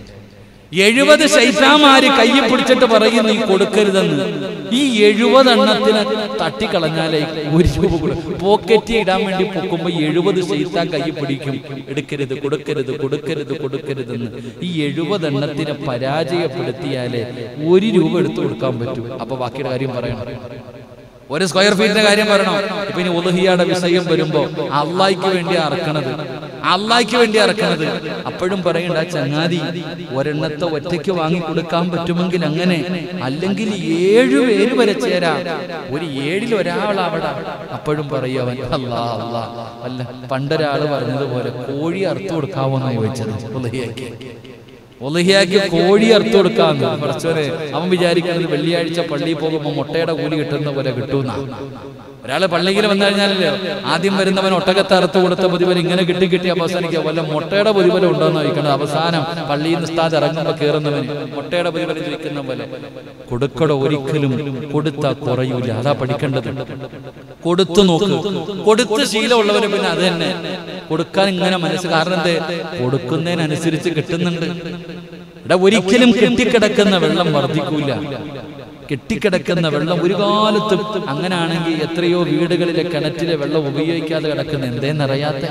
S1: എഴുപത് ശൈത്താന്മാര് കയ്യെ പിടിച്ചിട്ട് പറയും നീ കൊടുക്കരുതെന്ന്. ഈ എഴുപത് എണ്ണത്തിന് തട്ടിക്കളഞ്ഞാലേ ഒരു രൂപ കൊടുക്കും. പോക്കറ്റ് ഇടാൻ വേണ്ടി പൊക്കുമ്പോ എഴുപത് ശൈത്താൻ കയ്യെ പിടിക്കും, എടുക്കരുത് കൊടുക്കരുത് കൊടുക്കരുത് കൊടുക്കരുതെന്ന്. ഈ എഴുപത് എണ്ണത്തിനെ പരാജയപ്പെടുത്തിയാലേ ഒരു രൂപ എടുത്തു കൊടുക്കാൻ പറ്റൂ. അപ്പൊ ബാക്കിയുടെ കാര്യം പറയണം, ഒരു സ്ക്വയർ ഫീറ്റിന്റെ കാര്യം പറയണോ? ഇപ്പൊ ഇനി ഉളുഹിയയുടെ വിഷയം വരുമ്പോ അള്ളാഹിക്ക് വേണ്ടി അറക്കണത് അള്ളാഹിക്ക് വേണ്ടി അറക്കണത് അപ്പോഴും പറയണ്ട ചങ്ങാതി ഒരെണ്ണത്തെ ഒറ്റയ്ക്ക് വാങ്ങി കൊടുക്കാൻ പറ്റുമെങ്കിൽ അങ്ങനെ, അല്ലെങ്കിൽ ഏഴു പേര് വരെ ചേരാ, ഒരു ഏഴിൽ ഒരാളാവടാ. അപ്പോഴും പറയുവൻ അല്ലാ അല്ലാ അല്ല. പണ്ടൊരാള് പറഞ്ഞതുപോലെ കോഴി അറുത്തു കൊടുക്കാവോന്നാ ചോദിച്ചത്. ഉളുഹിയക്ക് ഒലുഹിയാക്കി കോഴി അറുത്തു കൊടുക്കാന്ന് കുറച്ചോരെ അവൻ വിചാരിക്കുന്നത് വെള്ളിയാഴ്ച പള്ളിയിൽ പോകുമ്പോ മുട്ടയുടെ കൂലി കിട്ടുന്ന പോലെ കിട്ടുന്ന. ഒരാള് പള്ളിയിൽ വന്നു കഴിഞ്ഞാലല്ലേ ആദ്യം വരുന്നവൻ ഒട്ടകത്തെ അറുത്ത് കൊടുത്ത പ്രതിഫലം ഇങ്ങനെ കിട്ടി കിട്ടി അവസാനിക്കുക വല്ല മുട്ടയുടെ പ്രതിഫലം ഉണ്ടോന്ന് ചോദിക്കണം. അവസാനം പള്ളിയിൽ നിന്ന് ഉസ്താദ് ഇറങ്ങുമ്പോ കയറുന്നവന് മുട്ടയുടെ പ്രതിഫലം ചോദിക്കുന്ന പോലെ കൊടുക്കട ഒരിക്കലും കൊടുത്താ കുറയൂല. അതാ പഠിക്കേണ്ടത്. കൊടുത്തു നോക്ക്. കൊടുത്ത് ശീലമുള്ളവര് പിന്നെ അത് തന്നെ കൊടുക്കാൻ ഇങ്ങനെ മനസ്സ്. കാരണം എന്തേ, കൊടുക്കുന്നതിനനുസരിച്ച് കിട്ടുന്നുണ്ട്. ഇവിടെ ഒരിക്കലും കെട്ടിക്കിടക്കുന്ന വെള്ളം വർദ്ധിക്കൂല. കെട്ടിക്കിടക്കുന്ന വെള്ളം ഒരു കാലത്തും അങ്ങനാണെങ്കിൽ എത്രയോ വീടുകളിലെ കിണറ്റിലെ വെള്ളം ഉപയോഗിക്കാതെ കിടക്കുന്ന എന്തേന്നറിയാത്ത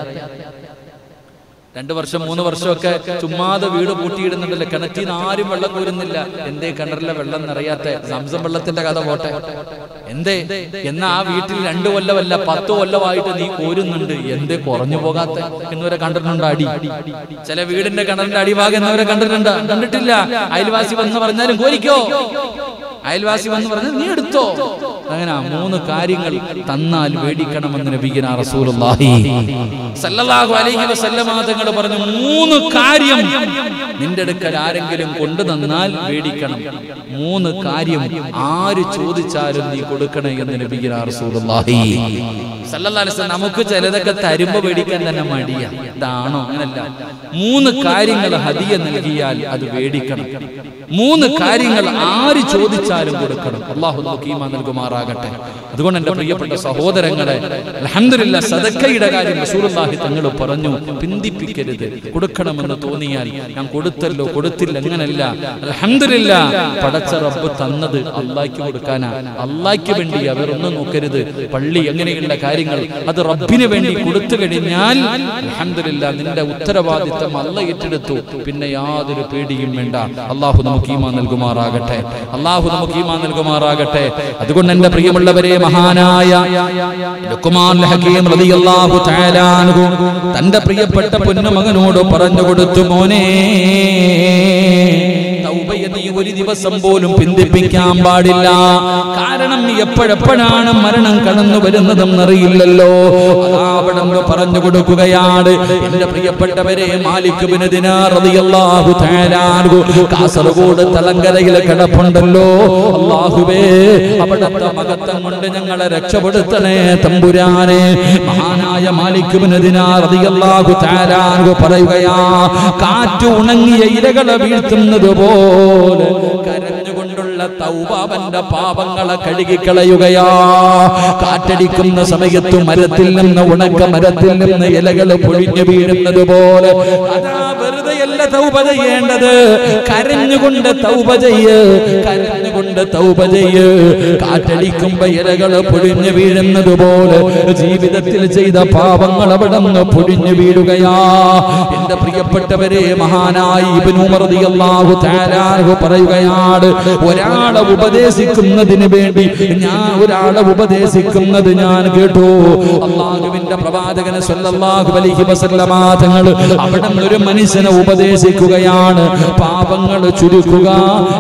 S1: രണ്ടു വർഷം മൂന്ന് വർഷമൊക്കെ ചുമ്മാതെ വീട് പൂട്ടിയിടുന്നുണ്ടല്ലോ. കിണറ്റിൽ നിന്ന് ആരും വെള്ളം കോരുന്നില്ല. എന്തേ കിണറിലെ വെള്ളം നിറയാത്ത? സംസം വെള്ളത്തിന്റെ കഥ പോട്ടെ. എന്തേ എന്നാ ആ വീട്ടിൽ രണ്ടു കൊല്ലമല്ല പത്തു കൊല്ലമായിട്ട് നീ കോരുന്നുണ്ട്, എന്തേ കുറഞ്ഞു പോകാത്ത എന്നവരെ കണ്ടിട്ടുണ്ടോ? അടി ചില വീടിന്റെ കിണറിന്റെ അടിഭാഗം എന്നവരെ കണ്ടിട്ടുണ്ടോ? കണ്ടിട്ടില്ല. അയൽവാസി വന്ന് പറഞ്ഞാലും കോരിക്കോ, അയൽവാസി വന്ന് പറഞ്ഞാൽ നീ എടുത്തോ. അങ്ങനെ മൂന്ന് കാര്യങ്ങൾ തന്നാൽ മേടിക്കണമെന്ന് നബിയുനാ റസൂലുള്ളാഹി സല്ലല്ലാഹു അലൈഹി വസല്ലമ തങ്ങൾ പറഞ്ഞു. മൂന്ന് കാര്യം നിന്റെ അടുക്കൽ ആരെങ്കിലും കൊണ്ടു തന്നാൽ മേടിക്കണം. മൂന്ന് കാര്യം ആര് ചോദിച്ചാലും നീ കൊടുക്കണേ എന്ന് നബിയുനാ റസൂലുള്ളാഹി സല്ലല്ലാഹു അലൈഹി വസല്ലം. നമുക്ക് ചിലതൊക്കെ തരുമ്പോ മേടിക്കാൻ തന്നെ മടിയാ. ഇതാണോ? അങ്ങനല്ല. മൂന്ന് കാര്യങ്ങൾ ഹദിയ നൽകിയാൽ അത് മേടിക്കണം. മൂന്ന് കാര്യങ്ങൾ ആര് ചോദിച്ചാലും കൊടുക്കണം. അല്ലാഹു നമുക്ക് ഈമാൻ നൽകുമാറാകട്ടെ. അതുകൊണ്ട് എന്റെ പ്രിയപ്പെട്ട സഹോദരങ്ങളെ, അൽഹംദുലില്ലാഹ് സദഖയുടെ കാര്യം റസൂലുള്ളാഹി തങ്ങൾ പറഞ്ഞു, പിന്തിപ്പിക്കരുത്. കൊടുക്കണമെന്ന് തോന്നിയാൽ ഞാൻ കൊടുത്തല്ലോ കൊടുത്തില്ല അങ്ങനല്ല. അൽഹംദുലില്ലാഹ് പടച്ച റബ്ബ് തന്നത് അല്ലാഹ്ക്ക് കൊടുക്കാനാ. അല്ലാഹ്ക്ക് വേണ്ടി അവരൊന്നും നോക്കരുത്. പള്ളി അങ്ങനെയുള്ള കാര്യങ്ങൾ അത് റബ്ബിന് വേണ്ടി കൊടുത്തു കഴിഞ്ഞാൽ അൽഹംദുലില്ലാഹ് നിന്റെ ഉത്തരവാദിത്തം അല്ലാഹ് ഏറ്റെടുത്തു. പിന്നെ യാതൊരു പേടിയും വേണ്ട. അല്ലാഹു നമുക്ക് ഈമാൻ നൽകുമാറാകട്ടെ. അല്ലാഹു നമുക്ക് ഈമാൻ നൽകുമാറാകട്ടെ. അതുകൊണ്ട് എന്റെ പ്രിയമുള്ളവരെ, മഹാനായ ലുഖ്മാൻ ഹകീം റളിയല്ലാഹു തആല അൻഹു തന്റെ പ്രിയപ്പെട്ട പൊന്നുമകനോട് പറഞ്ഞു കൊടുത്തു, മോനെ തൗബയെ നീ ഒരു ദിവസം പോലും പിന്തിപ്പിക്കാൻ പാടില്ല. കാരണം എപ്പോഴെപ്പോഴാണ് മരണം കടന്നു വരുന്നതെന്ന് അറിയില്ലല്ലോ. അവിടെന്ന് പറഞ്ഞു കൊടുക്കുകയാണ്. എന്റെ പ്രിയപ്പെട്ടവരെ, മാലിക് ഇബ്നു ദിനാർ റളിയല്ലാഹു തആല അൻഹു കാസർഗോഡ് തലങ്കരയിൽ കിടപ്പുണ്ടല്ലോ. അല്ലാഹുവേ, അവിടുത്തെ മഹത്വം കൊണ്ട് ഞങ്ങളെ രക്ഷപ്പെടുത്തണേ തമ്പുരാനെ. മഹാനായ മാലിക് ഇബ്നു ദിനാർ റളിയല്ലാഹു തആല അൻഹു പറയുകയാ, കാറ്റ് ഉണങ്ങിയ ഇലകളെ വീഴ്ത്തുന്നത് പോലെ കരഞ്ഞു കരഞ്ഞുകൊണ്ടുള്ള തൗബ അവന്റെ പാപങ്ങളെ കഴുകിക്കളയുകയാ. കാറ്റടിക്കുന്ന സമയത്ത് മരത്തിൽ നിന്ന് ഉണക്ക മരത്തിൽ നിന്ന് ഇലകൾ പൊഴിഞ്ഞു വീഴുന്നത് പോലെ അതാ വെറുതെയല്ല തൗബ ചെയ്യേണ്ടത്. കരഞ്ഞുകൊണ്ട് തൗബ ചെയ്യ്, കരഞ്ഞുകൊണ്ട് തൗബ ചെയ്യ്. കാറ്റടിക്കുമ്പോ ഇലകൾ പൊഴിഞ്ഞു വീഴുന്നത് പോലെ ജീവിതത്തിൽ ചെയ്ത പാപങ്ങൾ അവിടെ നിന്ന് പൊഴിഞ്ഞു വീഴുകയാ. എന്റെ പ്രിയപ്പെട്ടവരെ, മഹാനായ ഇബ്നു ഉമർ റളിയല്ലാഹു തആല അൻഹു പറയുകയാണ്, ഒരാളെ ഉപദേശിക്കുന്നതിന് വേണ്ടി ഞാൻ ഒരാളെ ഉപദേശിക്കുന്നത് ഞാൻ കേട്ടു. അല്ലാഹുവിന്റെ പ്രവാചകൻ സല്ലല്ലാഹു അലൈഹി വസല്ലമ തങ്ങൾ അവിടെ ഒരു മനുഷ്യനെ ഉപദേശിക്കുകയാണ്, പാപങ്ങൾ ചുരുക്കുക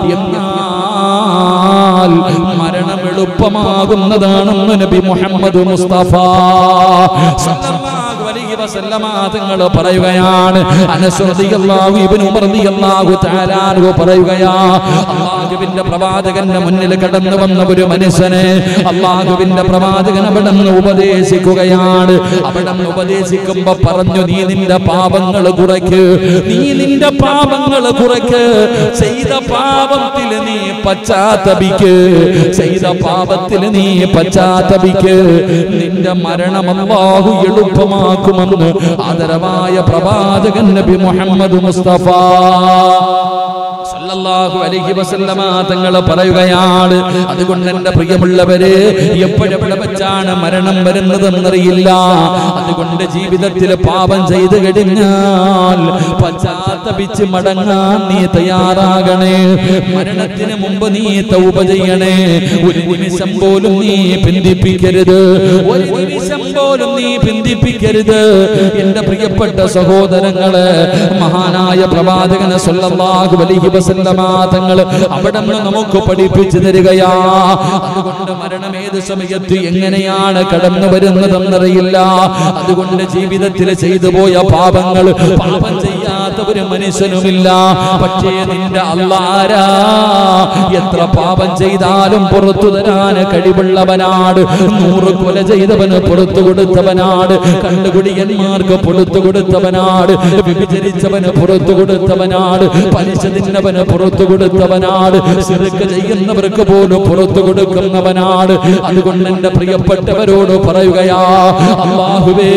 S1: എന്നാൽ മരണം എളുപ്പമാകുന്നതാണെന്ന് നബി മുഹമ്മദ് മുസ്തഫ സല്ലല്ലാഹു അലൈഹി വസല്ലമ തങ്ങൾ പറയുകയാണ്. അനസ് റളിയല്ലാഹു ഇബ്നു ഉമർ റളിയല്ലാഹു തആല അൻഹു പറയുകയാ, അല്ലാഹുവിന്റെ പ്രവാചകന്റെ മുന്നിൽ കടന്നു വന്ന ഒരു മനുഷ്യനെ അല്ലാഹുവിന്റെ പ്രവാചകൻ അവിടെ നിന്ന് ഉപദേശിക്കുകയാണ്. അവിടെ നിന്ന് ഉപദേശിക്കുമ്പോ പറഞ്ഞു, നീ നിന്റെ പാപങ്ങൾ കുറയ്ക്ക്, നീ നിന്റെ പാപങ്ങൾ കുറയ്ക്ക്, ചെയ്ത പാപത്തിൽ നീ പശ്ചാത്തപിക്ക്, ചെയ്ത പാപത്തിൽ നീ പശ്ചാത്തപിക്ക്, നിന്റെ മരണം അല്ലാഹു എളുപ്പമാക്കുമെന്ന് ആദരവായ പ്രവാചകൻ നബി മുഹമ്മദ് മുസ്തഫ സല്ലല്ലാഹു അലൈഹി വസല്ലമ തങ്ങൾ പറയുകയാണ്. അതുകൊണ്ട് എന്റെ പ്രിയമുള്ളവരെ, എപ്പോഴെവിടെ വെച്ചാണ് മരണം വരുന്നതെന്നറിയില്ല. അതുകൊണ്ട് ജീവിതത്തിൽ പാപം ചെയ്തു കഴിഞ്ഞാൽ പശ്ചാത്തപിച്ച് മടങ്ങാൻ നീ തയ്യാറാകണേ. മരണത്തിന് മുമ്പ് നീ തൗബ ചെയ്യണേ. ഒരു നിമിഷം പോലും നീ പിന്തിപ്പിക്കരുത്, ഒരു നിമിഷം പോലും നീ പിന്തിപ്പിക്കരുത്. എന്റെ പ്രിയപ്പെട്ട സഹോദരങ്ങളെ, മഹാനായ പ്രവാചകൻ സല്ലല്ലാഹു അലൈഹി വസല്ലമ തങ്ങൾ അവിടെ നിന്ന് നമുക്ക് പഠിപ്പിച്ചു തരികയാ. അതുകൊണ്ട് മരണം ഏത് സമയത്ത് എങ്ങനെയാണ് കടന്നു വരുന്നതെന്നറിയില്ല. അതുകൊണ്ട് ജീവിതത്തിൽ ചെയ്തു പോയ പാപങ്ങൾ പാപം ചെയ്യാത്ത ഒരു മനുഷ്യനുമില്ല. പക്ഷേ നിന്റെ അല്ലാഹ് എത്ര പാപം ചെയ്താലും പുറത്തു തരാൻ കഴിവുള്ളവനാണ്. നൂറ് കൊല ചെയ്തവന് പുറത്തു കൊടുത്തവനാണ്, കണ്ടുകുടിയന്മാർക്ക് പുറത്തു കൊടുത്തവനാണ്, വിഭജിച്ചവന് പുറത്തു കൊടുത്തവനാണ്, പലിശ തിന്നവന് പുറത്തു കൊടുത്തവനാണ്, ശിർക്ക് ചെയ്യുന്നവർക്ക് പോലും പുറത്തു കൊടുക്കുന്നവനാണ്. അതുകൊണ്ട് എന്റെ പ്രിയപ്പെട്ടവരോട് പറയുകയാ, അല്ലാഹുവേ,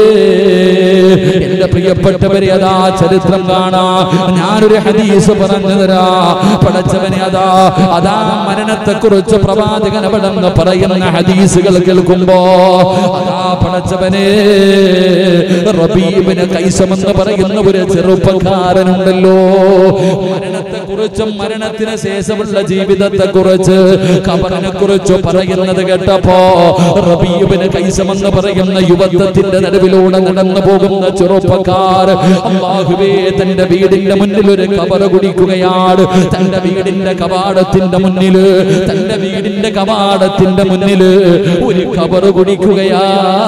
S1: എന്റെ പ്രിയപ്പെട്ടവരെ, അതാ ചരിത്രം കാണാ. ഞാനൊരു ഹദീസ് പറഞ്ഞു തരാ. പടച്ചവനെ, അതാ അതാ മരണത്തെ കുറിച്ച് പ്രവാചകൻ അവിടെ നിന്ന് പറയുന്ന ഹദീസുകൾ കേൾക്കുമ്പോ അതാ പടച്ചവനെ, റബീബിന് കൈസം എന്ന് പറയുന്ന ഒരു ചെറുപ്പക്കാരനുണ്ടല്ലോ, മരണത്തെ കുറിച്ചും മരണത്തിന് ശേഷമുള്ള ജീവിതത്തെ കുറിച്ച് ഖബറിനെ കുറിച്ച് പറയുന്നത് കേട്ടപ്പോ റബീബിന് കൈസം എന്ന് പറയുന്ന യുവത്വത്തിന്റെ നടുവിലൂടെ നടന്നു പോകുന്ന ചെറുപ്പക്കാർ അല്ലാഹുവേ, തന്റെ വീടിന്റെ മുന്നിൽ ഒരു ഖബർ കുടിക്കുകയാണ്. തന്റെ വീടിന്റെ കവാടത്തിന്റെ മുന്നില് തന്റെ വീടിന്റെ കവാടത്തിന്റെ മുന്നില് ഒരു ഖബർ കുടിക്കുകയാ.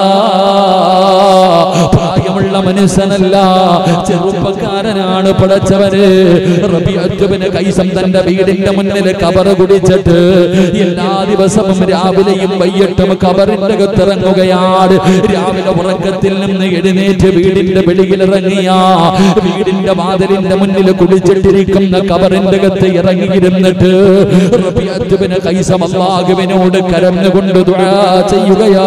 S1: പ്രായമുള്ള മനുഷ്യനല്ല, ചെറുപ്പക്കാരനാണ്. പടച്ചവന് റബീഅത്തുബ്നു കൈസം തന്റെ വീടിന്റെ മുന്നിൽ ഖബർ കുടിച്ചിട്ട് എല്ലാ ദിവസവും രാവിലെയും വൈകിട്ടും ഖബറിന്റെ അകത്തിറങ്ങുകയാണ്. രാവിലെ ഉറക്കത്തിൽ നിന്ന് എഴുന്നേറ്റ് വീടിന്റെ വെളിയിലിറങ്ങിയ വീടിന്റെ വാതിലിന്റെ മുന്നിൽ കുടിച്ചിട്ടിരിക്കുന്ന ഖബറിന്റെ അകത്ത് ഇറങ്ങിയിരുന്നിട്ട് റബീഅത്തുബ്നു കൈസം അല്ലാഹുവിനോട് കരഞ്ഞുകൊണ്ട് ദുആ ചെയ്യുകയാ.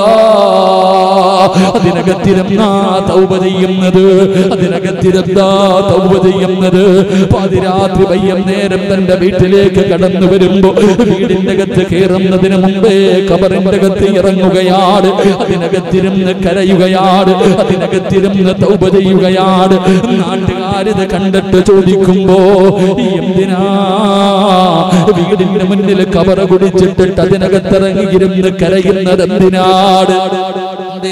S1: അതിനകത്തിരുന്നാ തൗബ ചെയ്യുന്നത്, അതിനകത്തിരുന്നാ തൗബ ചെയ്യുന്നത്. പാതിരാത്രി വൈകുന്നേരം തന്റെ വീട്ടിലേക്ക് കടന്നു വരുമ്പോ വീടിന്റെ അകത്ത് കയറുന്നതിന് മുമ്പേ ഖബറിന്റെ അകത്ത് ഇറങ്ങുകയാണ്. അതിനകത്തിരുന്ന് കരയുകയാണ്, അതിനകത്തിരുന്ന് തൗബ ചെയ്യുകയാണ്. നാട്ടുകാരിത് കണ്ടിട്ട് ചോദിക്കുമ്പോ, എന്തിനാ വീടിന്റെ മുന്നിൽ ഖബർ കുടിച്ചിട്ടിട്ട് അതിനകത്തിറങ്ങിയിരുന്ന് കരയുന്നത് എന്തിനാണ്?